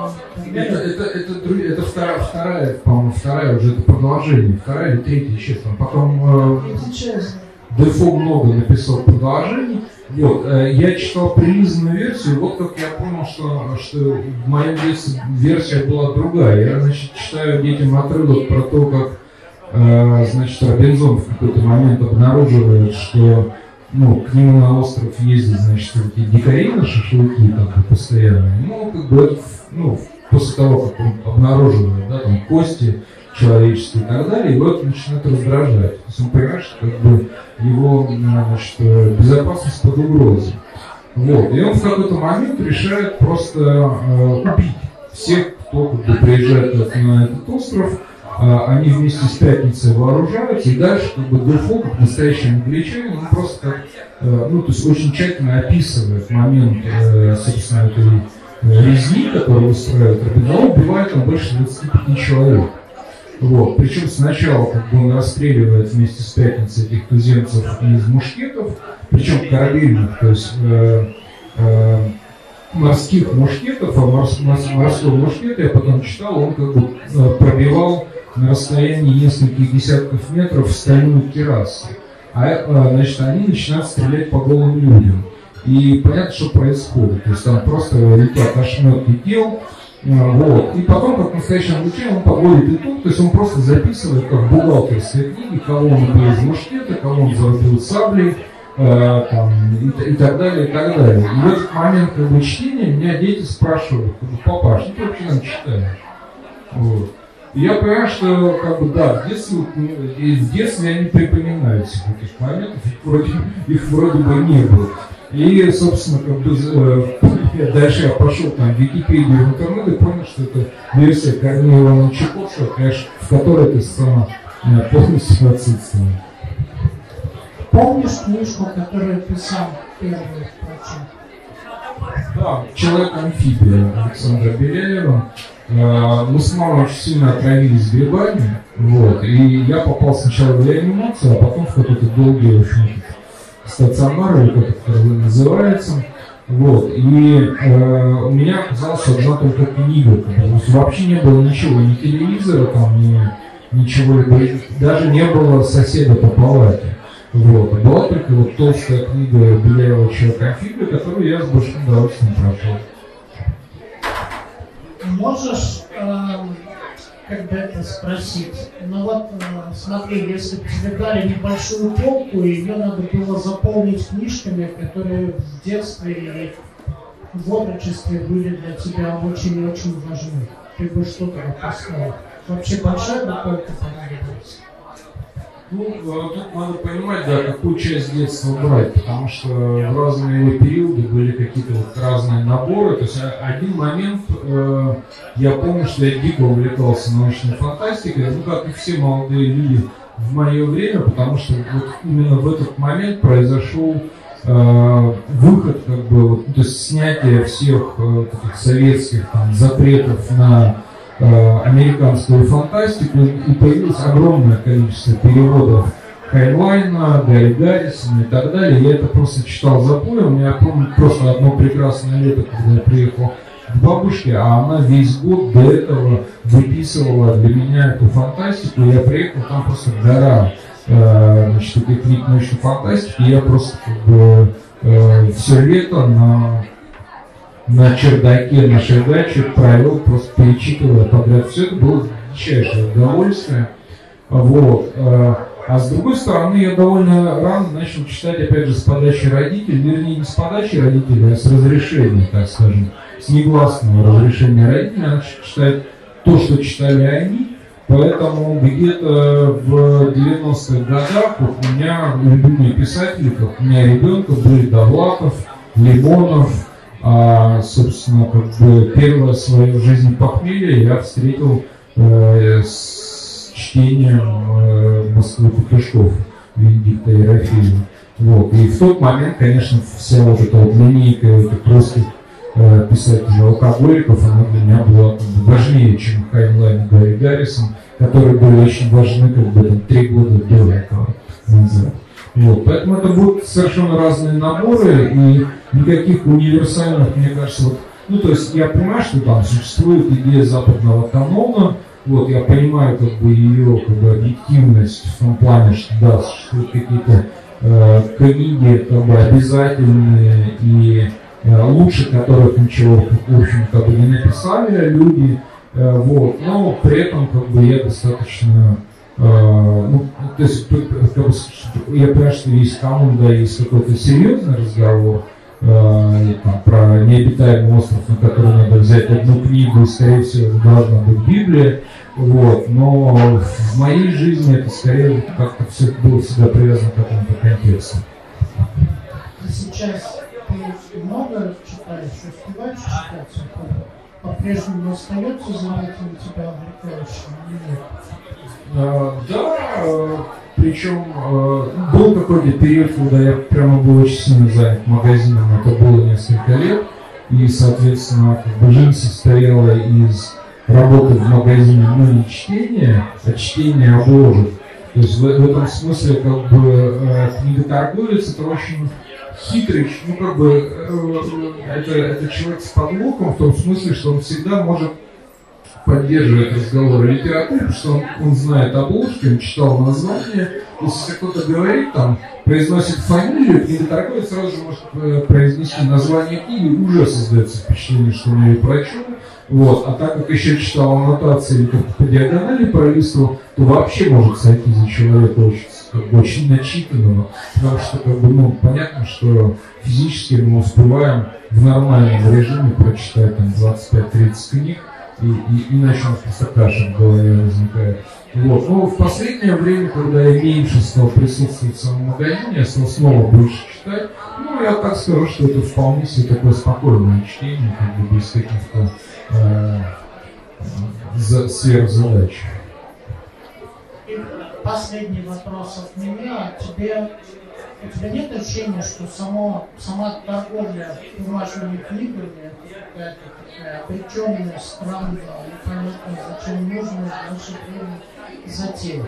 Это вторая, по-моему, вторая уже, это продолжение, вторая или третья, честно. Потом Дефо много написал продолжений. Вот, я читал прилизанную версию, вот как я понял, что в моем детстве версия была другая. Я, значит, читаю детям отрывок про то, как, значит, Робинзон в какой-то момент обнаруживает, что к нему на остров ездят, значит, такие дикари на шашлыки там постоянно. Как бы, после того, как он обнаруживает, да, там, кости человеческие и так далее, его это начинает раздражать. То есть он понимает, что как бы его, значит, безопасность под угрозой. Вот. И он в какой-то момент решает просто убить всех, кто как бы приезжает на этот остров. Они вместе с Пятницей вооружаются, и дальше как бы Дефо, как настоящий англичанин, он просто как, то есть очень тщательно описывает момент, собственно, этой резни, которую устраивает Робинзон, убивает там больше 25 человек. Вот. Причем сначала как бы он расстреливает вместе с Пятницей этих туземцев из мушкетов, причем корабельных, то есть морских мушкетов, а морской мушкет, я потом читал, он как бы пробивал на расстоянии нескольких десятков метров стальную кирасу. Значит, они начинают стрелять по голым людям. И понятно, что происходит. То есть там просто летят ошметки тел. Вот. И потом, как настоящий англичанин, он подводит итог, то есть он просто записывает, как в бухгалтерской книге, кого он убил из мушкета, кого он зарубил саблей, и так далее, и так далее. И в этот момент как бы, чтения меня дети спрашивают: папа, что ты вообще нам читаешь? Вот. И я понимаю, что как бы, да, в детстве я не припоминаю всех этих моментов, их вроде бы не было. И, собственно, как бы, дальше я пошел там в Википедию, в интернет и понял, что это версия Корнея Ивановича Чайковского, конечно, в которой эта сцена полностью отсутствует. Помнишь книжку, которую ты сам первый прочел? Да, «Человек-амфибия» Александра Беляева. Мы с мамой очень сильно отравились грибами, вот, и я попал сначала в реанимацию, а потом в какой-то долгий, в общем, стационар, или как это называется. Вот, и у меня оказалась одна только книга, то есть вообще не было ничего, ни телевизора, там, ничего, даже не было соседа по палате. Вот, была только вот толстая книга Беляева «Человек-амфибия», которую я с большим удовольствием прочел. Можешь, как бы это спросить, смотри, если бы тебе дали небольшую полку, и ее надо было заполнить книжками, которые в детстве и в отрочестве были для тебя очень и очень важны, ты бы что-то поставил? Вообще большая бы полка понадобилась? Тут надо понимать, да, какую часть детства брать, потому что в разные его периоды были какие-то вот разные наборы. То есть один момент, я помню, что я дико увлекался научной фантастикой, как и все молодые люди в мое время, потому что вот именно в этот момент произошел выход, как бы, вот, то есть снятие всех таких советских там, запретов на американскую фантастику, и появилось огромное количество переводов Хайнлайна, Гарри Гаррисона и так далее. Я это просто читал запоем. Я помню просто одно прекрасное лето, когда я приехал к бабушке, а она весь год до этого выписывала для меня эту фантастику. Я приехал, там просто гора таких книг научной фантастики. Я просто как бы все лето на чердаке нашей дачи провел, просто перечитывая подряд. Все это было дичайшее удовольствие. Вот. А с другой стороны, я довольно рано начал читать, опять же, с подачи родителей, вернее, не с подачи родителей, а с разрешения, так скажем, с негласного разрешения родителей. Я начал читать то, что читали они, Поэтому где-то в 90-х годах вот у меня любимые писатели, как у меня ребенка, были Довлатов, Лимонов. Собственно, как бы первое свое в жизни похмелье я встретил с чтением Москвы-Петушков Венедикта Ерофеева. Вот. И в тот момент, конечно, вся вот эта вот линейка этих русских писателей-алкоголиков, она для меня была как бы важнее, чем Хайнлайн и Гарри Гаррисон, которые были очень важны как бы там 3 года до этого назад. Вот. Поэтому это будут совершенно разные наборы, и никаких универсальных, мне кажется, вот, ну, то есть я понимаю, что там существует идея западного канона, вот, я понимаю как бы ее как бы объективность в том плане, что да, существуют какие-то книги как бы обязательные и лучше которых ничего, в общем, как бы не написали люди, вот, но при этом как бы я достаточно ну, то есть, как бы, я понимаю, что есть канон, да, есть какой-то серьезный разговор там, про необитаемый остров, на который надо взять одну книгу, и, скорее всего, должна быть Библия, вот, но в моей жизни это скорее как-то все было всегда привязано к какому-то контексту. Сейчас ты много читаешь, успеваешь читать? По-прежнему остается занятием тебя увлекающим или нет? Да, причем был какой-то период, когда я прямо был очень сильно занят магазином, это было несколько лет, и, соответственно, как бы жизнь состояла из работы в магазине, но не чтения, а чтения обложек. То есть в этом смысле как бы книготорговец это очень хитрый, ну как бы это человек с подвохом в том смысле, что он всегда может поддерживать разговор о литературе, потому что он знает обложки, он читал названия. Если кто-то говорит, там, произносит фамилию, книготорговец сразу же может произнести название книги, уже создается впечатление, что он ее прочел. Вот. А так как еще читал аннотации или как-то по диагонали пролистывал, то вообще может сойти за человека очень начитанного. Потому что как бы, ну, понятно, что физически мы успеваем в нормальном режиме прочитать там 25-30 книг, и иначе у нас просто каша в голове возникает. Вот. Но в последнее время, когда я меньше стал присутствовать в своем магазине, я стал снова больше читать, ну, я так скажу, что это вполне себе такое спокойное чтение, как бы без каких-то сверхзадач. Последний вопрос от меня. У тебя нет ощущения, что сама торговля бумажными книгами это какая-то такая обреченная, странная, непонятно, зачем нужно в наше время затея?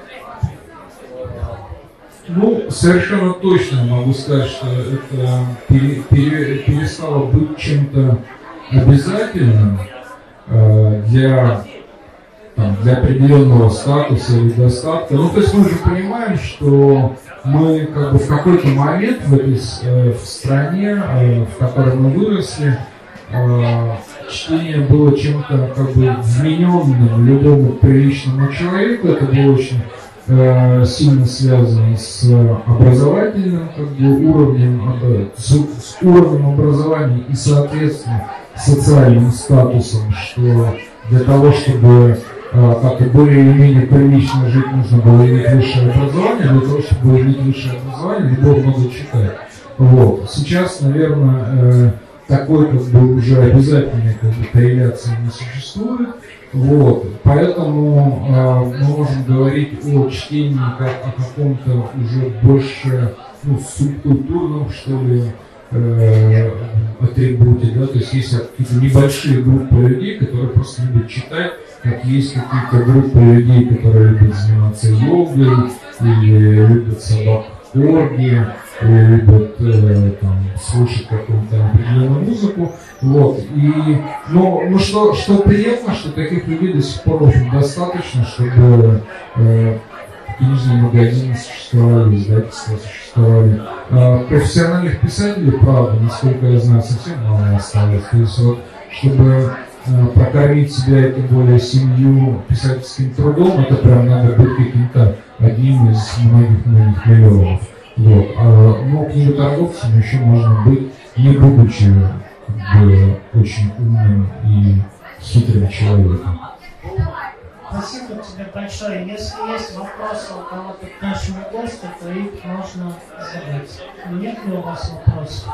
Ну, совершенно точно могу сказать, что это перестало быть чем-то обязательным для определенного статуса или достатка. Ну, то есть мы же понимаем, что мы как бы в какой-то момент в стране, в которой мы выросли, чтение было чем-то как бы вмененным любому приличному человеку. Это было очень сильно связано с образовательным как бы, уровнем, с уровнем образования и, соответственно, социальным статусом, что для того, чтобы как-то более или менее прилично жить, нужно было иметь высшее образование. Для того, чтобы иметь высшее образование, надо было много читать. Вот. Сейчас, наверное, такой как бы уже обязательной как бы, корреляции не существует. Вот. Поэтому мы можем говорить о чтении как о каком-то уже больше субкультурном, что ли, атрибуте, да, то есть есть какие-то небольшие группы людей, которые просто любят читать, как есть какие-то группы людей, которые любят заниматься йогой, или любят собак корги, или любят там, слушать какую-то определенную музыку, вот, и, но что приятно, что таких людей до сих пор очень достаточно, чтобы книжные магазины существовали, издательства существовали. Профессиональных писателей, правда, насколько я знаю, совсем мало осталось. То есть вот, чтобы прокормить себя и тем более семью писательским трудом, это прям надо быть каким-то одним из многих миллионов. Вот. Но книготорговцем еще можно быть, не будучи как бы, очень умным и хитрым человеком. Спасибо тебе большое. Если есть вопросы у кого-то к нашему гостю, то их можно задать. Нет ли у вас вопросов?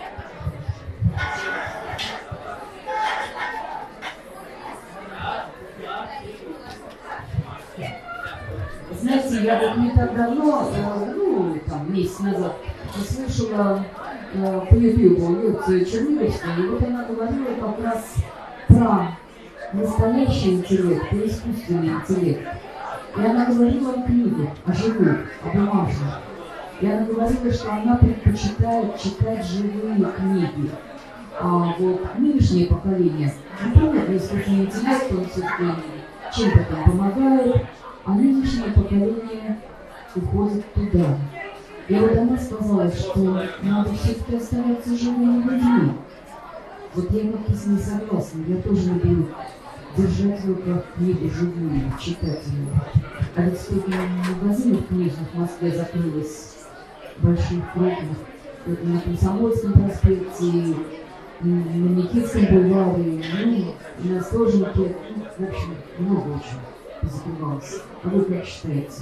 Знаете, я вот не так давно, там, месяц назад, слышала по YouTube Чернигівську, и вот она говорила как раз про настоящий интеллект и искусственный интеллект. И она говорила о книгах, о живых, о бумажных. И она говорила, что она предпочитает читать живые книги. А вот нынешнее поколение, понятно, искусственный интеллект, он все-таки чем-то там помогает, а нынешнее поколение уходит туда. И вот она сказала, что надо все-таки оставаться живыми людьми. Вот я как-то с ней согласна, я тоже люблю держать в руках книгу живую, читать ее. А ведь столько магазинов книжных в Москве закрылось, больших, крупных, на Комсомольском проспекте, на Никитском бульваре, и на Сторожнике, в общем, много очень закрывалось. А вы как считаете?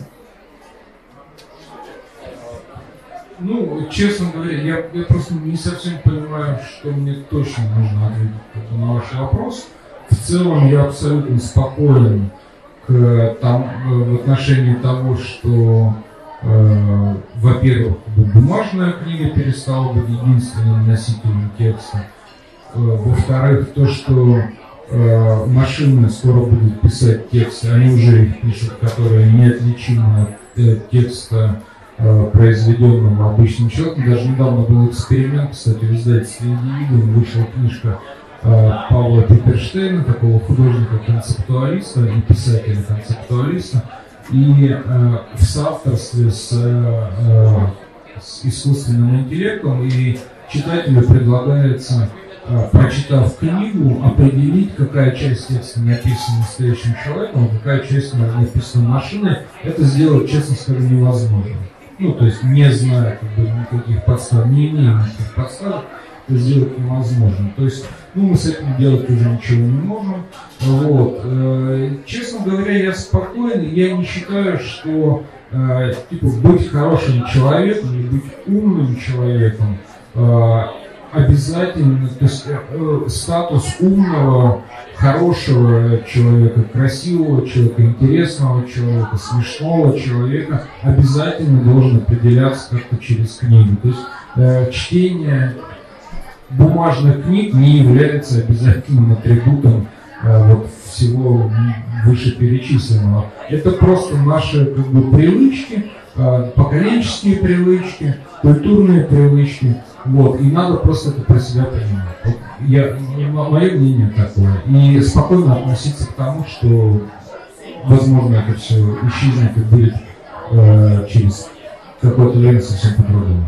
Ну, честно говоря, я просто не совсем понимаю, что мне точно нужно ответить на ваш вопрос. В целом я абсолютно спокоен в отношении того, что, во-первых, бумажная книга перестала быть единственным носителем текста. Во-вторых, то, что машины скоро будут писать тексты, они уже их пишут, которые неотличимы от текста, произведенного обычным человеком. Даже недавно был эксперимент, кстати, в издательстве «Индивидуум» вышла книжка Павла Пиперштейна, такого художника-концептуалиста и писателя-концептуалиста, и в соавторстве с искусственным интеллектом, и читателю предлагается, прочитав книгу, определить, какая часть текста написана настоящим человеком, а какая часть написана машиной. Это сделать, честно скажу, невозможно. Ну, то есть, не зная никаких подстав, не имея никаких подстав, это сделать невозможно. То есть, мы с этим делать уже ничего не можем. Вот. Честно говоря, я спокоен, я не считаю, что быть хорошим человеком или быть умным человеком обязательно, то есть статус умного, хорошего человека, красивого человека, интересного человека, смешного человека обязательно должен определяться как-то через книгу. То есть чтение бумажных книг не является обязательным атрибутом всего вышеперечисленного. Это просто наши привычки, поколенческие привычки, культурные привычки. Вот, и надо просто это про себя принимать. Мое мнение такое. И спокойно относиться к тому, что, возможно, это все исчезнет и будет через какое-то время совсем по-другому.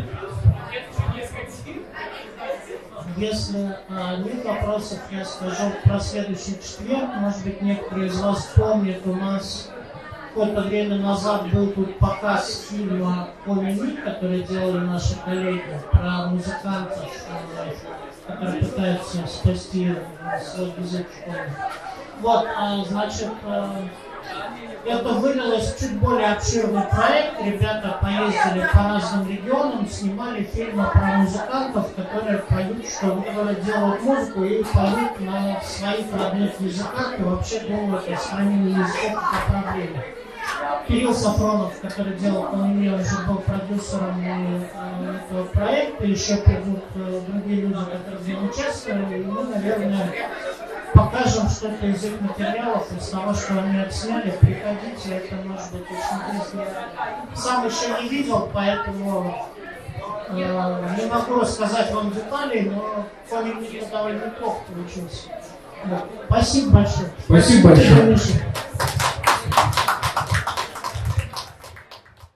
Если нет вопросов, я скажу про следующий четверг. Может быть, некоторые из вас помнят, у нас какое-то время назад был тут показ фильма «Коми-Ми», который делали наши коллеги, про музыкантов, которые пытаются спасти свой язык в школе. Вот, значит, это вылилось в чуть более обширный проект. Ребята поездили по разным регионам, снимали фильмы про музыкантов, которые поют, которые делают музыку и поют на своих родных языках и вообще думают о сохранении языков как проблеме. Кирилл Сафронов, который делал «Коми-Ми», уже был продюсером этого проекта, еще придут другие люди, которые в нем участвовали, и мы, наверное, покажем что-то из их материалов, из того, что они отсняли. Приходите, это может быть очень интересно. Сам еще не видел, поэтому не могу рассказать вам деталей, но «Коми-Ми» довольно неплохо получился. Спасибо большое. Спасибо большое.